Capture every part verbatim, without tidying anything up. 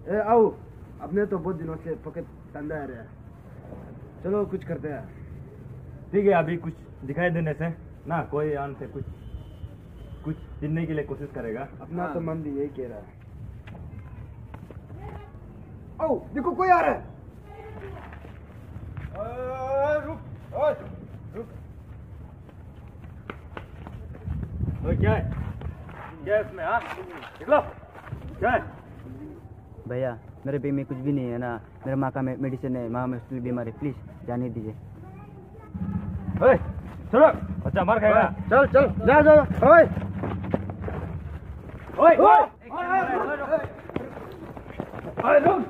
ए आओ, अपने तो बहुत दिनों से पकड़ तंदा है। चलो कुछ करते हैं। ठीक है, अभी कुछ दिखाई देने से ना कोई आन से कुछ कुछ जीतने के लिए कोशिश करेगा। अपना हाँ। तो मन भी यही कह रहा है। ओ देखो कोई आ रहा है। रुक ओए रुक। ओए क्या है क्या है इसमें? हाँ निकलो। क्या है भैया? मेरे पे में कुछ भी नहीं है ना, मेरे माँ का मेडिसिन है, माँ में स्टिल बीमार है, प्लीज जाने दीजिए। ओए चलो, बच्चा मार खाएगा। चल चल जा जा। ओए ओए ओए रुक।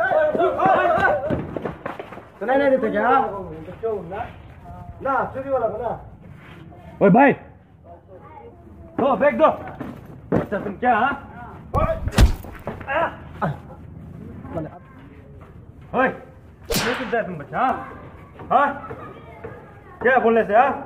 सुनाई नहीं देते क्या? ना चोरी वाला बना। ओए भाई दो फेंक दो। बच्चा तुम क्या? ओए ये किधर है तुम बच्चा? हाँ क्या बोलने से? हाँ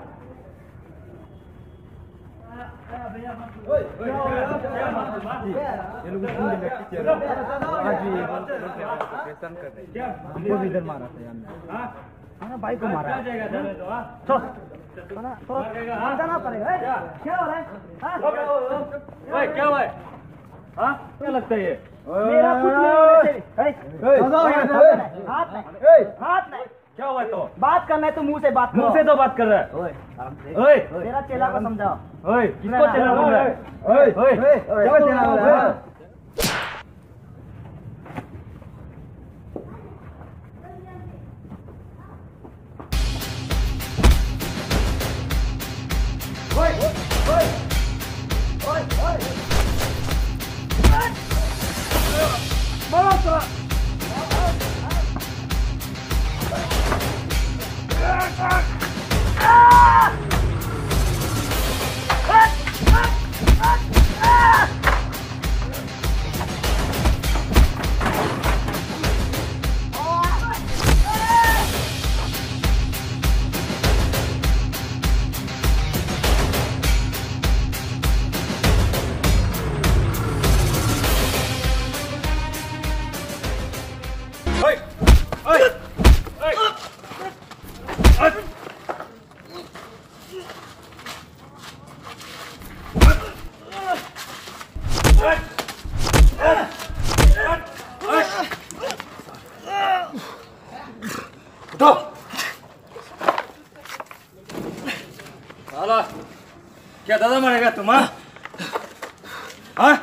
ये लोग सुन ले टीचर आज भी परेशान कर रहे हैं। हमको भी इधर मारा था यार। हाँ भाई को मारा। तो जाना पड़ेगा। क्या हो रहा है? ओए क्या हुआ है? हाँ क्या लगता है ये? मेरा कुछ नहीं। हाथ नहीं, हाथ नहीं। क्या हुआ तो? बात करना है तो मुंह से बात करो। मुंह से तो बात कर रहा है। ओए तेरा चेला को समझाओ। ओए किसको चेला बोल रहा है? ओए ओए क्या चला रहा है? उठो। साला क्या दादा मारेगा तुम? हाँ हाँ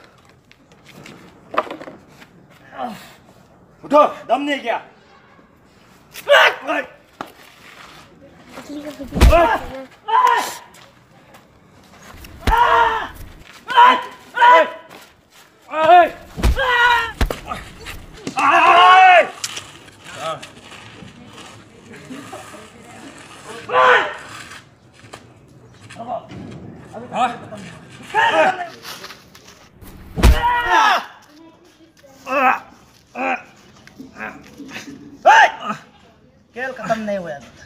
उठो, दम नहीं क्या? खेल खत्म नहीं हुआ।